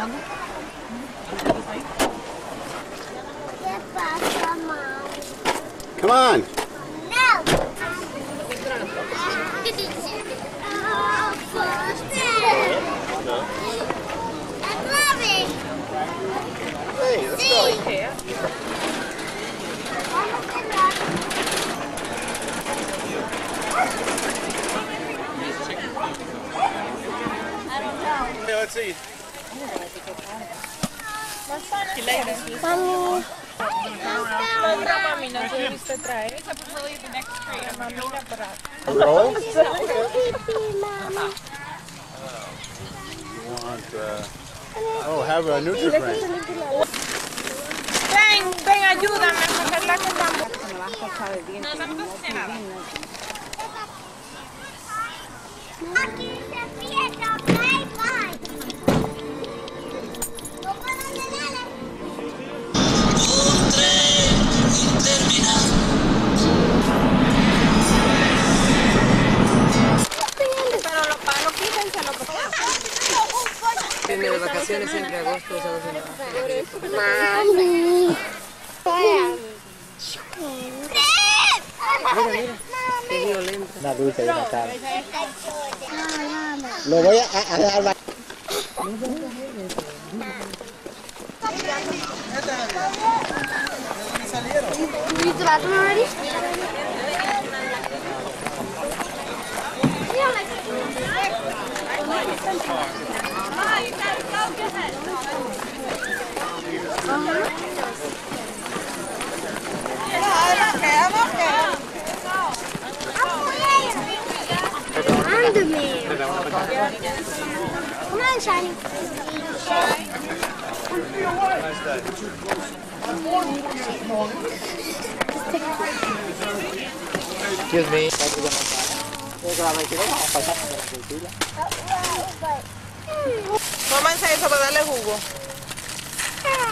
¿Qué pasa, mamá? Come on. No. Hey, let's go. Hey, let's see. Mami. Mami, no te debiste traer. Mami, Roll? Mami. You want, oh, have a Nutrigrain. Ven, ayúdame a coger la que estamos. Aquí se empieza, bye bye. No puedo nada. Pero los palos quítense lo que De vacaciones siempre agosto, Mami. qué violento. Una dulce de Natal. Lo voy a dar. You got them already? I'm the man. Come on, Shiny. Excuse me. Cómanse eso para darle jugo.